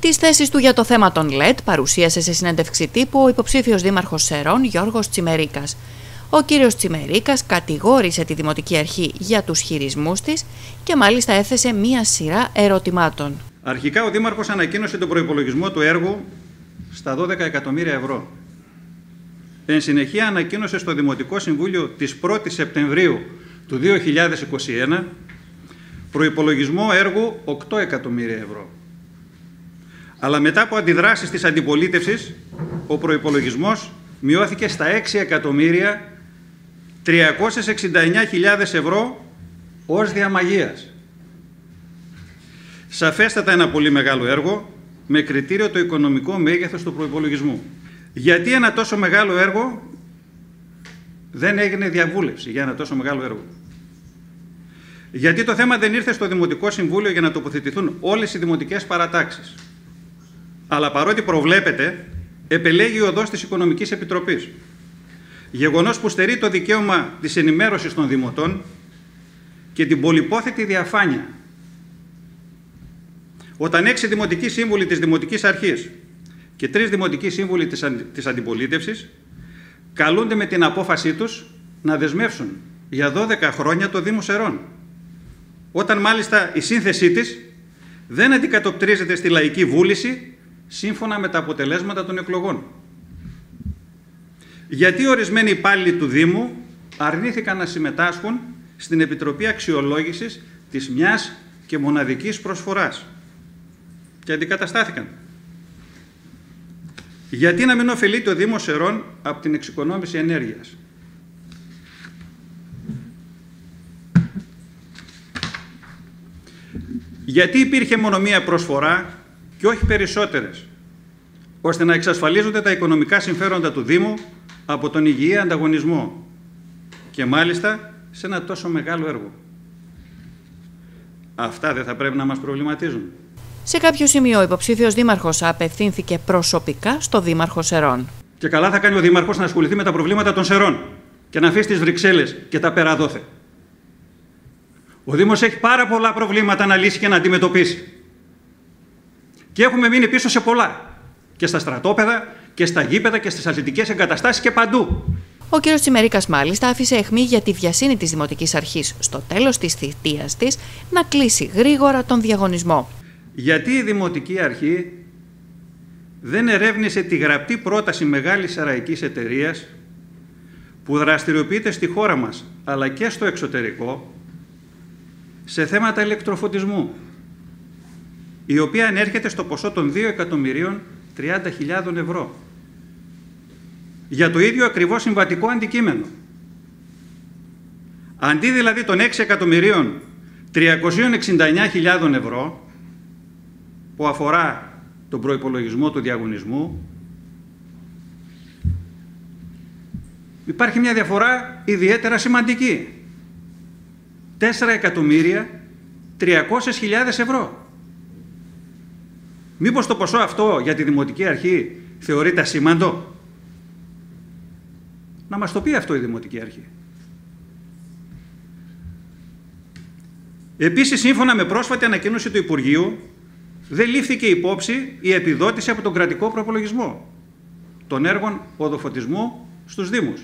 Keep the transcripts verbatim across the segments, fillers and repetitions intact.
Τις θέσεις του για το θέμα των ελ ι ντι παρουσίασε σε συνέντευξη τύπου ο υποψήφιος δήμαρχος Σερών Γιώργος Τσιμερίκας. Ο κύριος Τσιμερίκας κατηγόρησε τη Δημοτική Αρχή για τους χειρισμούς της και μάλιστα έθεσε μία σειρά ερωτημάτων. Αρχικά ο Δήμαρχος ανακοίνωσε τον προϋπολογισμό του έργου στα δώδεκα εκατομμύρια ευρώ. Εν συνεχεία ανακοίνωσε στο Δημοτικό Συμβούλιο της πρώτης Σεπτεμβρίου του δύο χιλιάδες είκοσι ένα προϋπολογισμό έργου οκτώ εκατομμύρια ευρώ. Αλλά μετά από αντιδράσεις της αντιπολίτευσης, ο προϋπολογισμός μειώθηκε στα έξι εκατομμύρια τριακόσιες εξήντα εννέα χιλιάδες ευρώ ως διαμαγείας. Σαφέστατα ένα πολύ μεγάλο έργο με κριτήριο το οικονομικό μέγεθος του προϋπολογισμού. Γιατί ένα τόσο μεγάλο έργο δεν έγινε διαβούλευση για ένα τόσο μεγάλο έργο? Γιατί το θέμα δεν ήρθε στο Δημοτικό Συμβούλιο για να τοποθετηθούν όλες οι δημοτικές παρατάξεις? Αλλά παρότι προβλέπεται, επελέγει η οδός της Οικονομικής Επιτροπής. Γεγονός που στερεί το δικαίωμα της ενημέρωσης των δημοτών και την πολυπόθετη διαφάνεια. Όταν έξι δημοτικοί σύμβουλοι της Δημοτικής Αρχής και τρεις δημοτικοί σύμβουλοι της, αντι... της αντιπολίτευσης καλούνται με την απόφασή τους να δεσμεύσουν για δώδεκα χρόνια το Δήμο Σερών, όταν μάλιστα η σύνθεσή της δεν αντικατοπτρίζεται στη λαϊκή βούληση σύμφωνα με τα αποτελέσματα των εκλογών. Γιατί ορισμένοι υπάλληλοι του Δήμου αρνήθηκαν να συμμετάσχουν στην Επιτροπή Αξιολόγησης της μιας και μοναδικής προσφοράς και αντικαταστάθηκαν? Γιατί να μην ωφελείται ο Δήμος Σερών από την εξοικονόμηση ενέργειας? Γιατί υπήρχε μόνο μία προσφορά και όχι περισσότερες, ώστε να εξασφαλίζονται τα οικονομικά συμφέροντα του Δήμου από τον υγιή ανταγωνισμό και μάλιστα σε ένα τόσο μεγάλο έργο? Αυτά δεν θα πρέπει να μας προβληματίζουν? Σε κάποιο σημείο ο υποψήφιος δήμαρχος απευθύνθηκε προσωπικά στο Δήμαρχο Σερών. Και καλά θα κάνει ο Δήμαρχος να ασχοληθεί με τα προβλήματα των Σερών και να αφήσει τις Βρυξέλλες και τα πέρα δόθε. Ο Δήμος έχει πάρα πολλά προβλήματα να λύσει και να αντιμετωπίσει. Και έχουμε μείνει πίσω σε πολλά. Και στα στρατόπεδα και στα γήπεδα και στις αθλητικές εγκαταστάσεις και παντού. Ο κ. Τσιμερίκας μάλιστα άφησε αιχμή για τη βιασύνη της Δημοτικής Αρχής στο τέλος της θητείας της να κλείσει γρήγορα τον διαγωνισμό. Γιατί η Δημοτική Αρχή δεν ερεύνησε τη γραπτή πρόταση μεγάλης σεραϊκής εταιρείας που δραστηριοποιείται στη χώρα μας αλλά και στο εξωτερικό σε θέματα ηλεκτροφωτισμού, η οποία ανέρχεται στο ποσό των δύο εκατομμυρίων τριάντα χιλιάδων ευρώ για το ίδιο ακριβώς συμβατικό αντικείμενο. Αντί δηλαδή των έξι εκατομμυρίων τριακοσίων εξήντα εννέα χιλιάδων ευρώ που αφορά τον προϋπολογισμό του διαγωνισμού, υπάρχει μια διαφορά ιδιαίτερα σημαντική. τέσσερα εκατομμύρια τριακόσιες χιλιάδες ευρώ. Μήπως το ποσό αυτό για τη Δημοτική Αρχή θεωρείται ασήμαντο? Να μας το πει αυτό η Δημοτική Αρχή. Επίσης, σύμφωνα με πρόσφατη ανακοίνωση του Υπουργείου, δεν λήφθηκε υπόψη η επιδότηση από τον κρατικό προπολογισμό των έργων οδοφωτισμού στους Δήμους.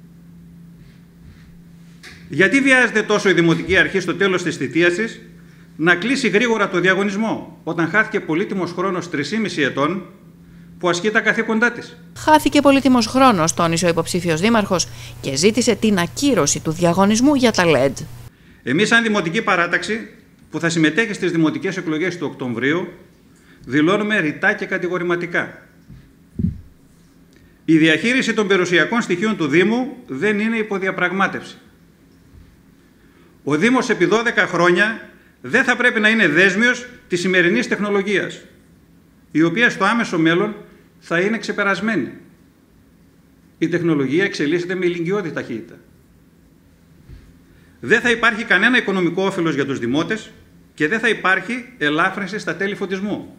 Γιατί βιάζεται τόσο η Δημοτική Αρχή στο τέλος της θητείας της να κλείσει γρήγορα το διαγωνισμό, όταν χάθηκε πολύτιμος χρόνος τρεισήμισι ετών που ασκεί τα καθήκοντά της? Χάθηκε πολύτιμος χρόνος, τόνισε ο υποψήφιος δήμαρχος και ζήτησε την ακύρωση του διαγωνισμού για τα ελ ι ντι. Εμείς, σαν Δημοτική Παράταξη που θα συμμετέχει στις δημοτικές εκλογές του Οκτωβρίου, δηλώνουμε ρητά και κατηγορηματικά: η διαχείριση των περιουσιακών στοιχείων του Δήμου δεν είναι υποδιαπραγμάτευση. Ο Δήμος επί δώδεκα χρόνια δεν θα πρέπει να είναι δέσμιος της σημερινής τεχνολογίας, η οποία στο άμεσο μέλλον θα είναι ξεπερασμένη. Η τεχνολογία εξελίσσεται με ηλικιώδη ταχύτητα. Δεν θα υπάρχει κανένα οικονομικό όφελος για τους δημότες και δεν θα υπάρχει ελάφρυνση στα τέλη φωτισμού.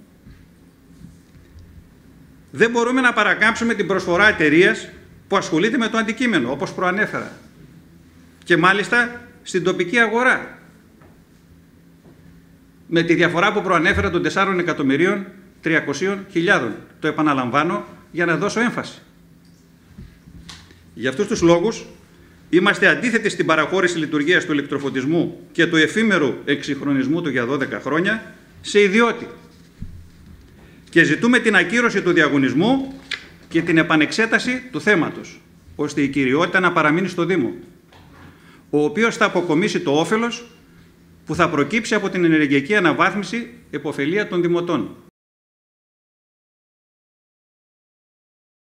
Δεν μπορούμε να παρακάμψουμε την προσφορά εταιρείας που ασχολείται με το αντικείμενο, όπως προανέφερα, και μάλιστα στην τοπική αγορά, με τη διαφορά που προανέφερα των τεσσάρων εκατομμυρίων τριακόσιες χιλιάδες. Το επαναλαμβάνω για να δώσω έμφαση. Για αυτούς τους λόγους είμαστε αντίθετοι στην παραχώρηση λειτουργίας του ηλεκτροφωτισμού και του εφήμερου εξυγχρονισμού του για δώδεκα χρόνια σε ιδιώτη. Και ζητούμε την ακύρωση του διαγωνισμού και την επανεξέταση του θέματος, ώστε η κυριότητα να παραμείνει στο Δήμο, ο οποίος θα αποκομίσει το όφελος που θα προκύψει από την ενεργειακή αναβάθμιση επωφελία των δημοτών.